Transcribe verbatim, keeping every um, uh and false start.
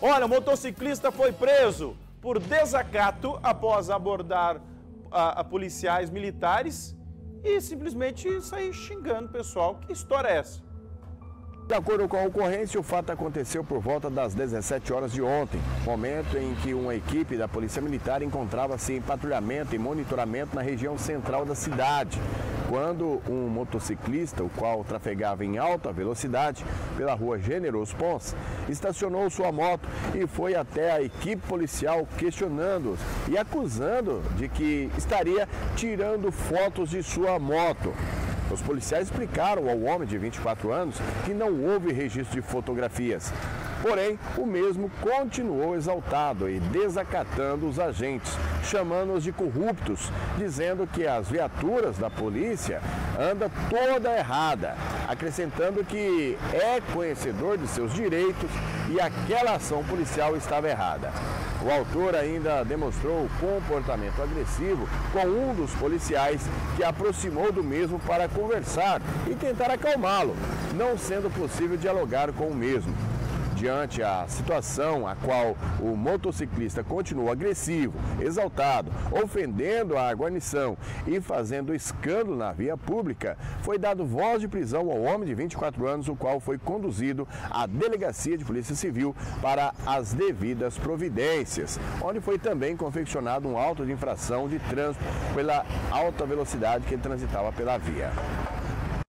Olha, o motociclista foi preso por desacato após abordar a, a policiais militares e simplesmente sair xingando o pessoal. Que história é essa? De acordo com a ocorrência, o fato aconteceu por volta das dezessete horas de ontem, momento em que uma equipe da Polícia Militar encontrava-se em patrulhamento e monitoramento na região central da cidade, quando um motociclista, o qual trafegava em alta velocidade pela rua Generoso Pons, estacionou sua moto e foi até a equipe policial questionando-os e acusando de que estaria tirando fotos de sua moto. Os policiais explicaram ao homem de vinte e quatro anos que não houve registro de fotografias. Porém, o mesmo continuou exaltado e desacatando os agentes, chamando-os de corruptos, dizendo que as viaturas da polícia andam toda errada, acrescentando que é conhecedor de seus direitos e aquela ação policial estava errada. O autor ainda demonstrou comportamento agressivo com um dos policiais que aproximou do mesmo para conversar e tentar acalmá-lo, não sendo possível dialogar com o mesmo. Diante a situação a qual o motociclista continuou agressivo, exaltado, ofendendo a guarnição e fazendo escândalo na via pública, foi dado voz de prisão ao homem de vinte e quatro anos, o qual foi conduzido à Delegacia de Polícia Civil para as devidas providências, onde foi também confeccionado um auto de infração de trânsito pela alta velocidade que ele transitava pela via.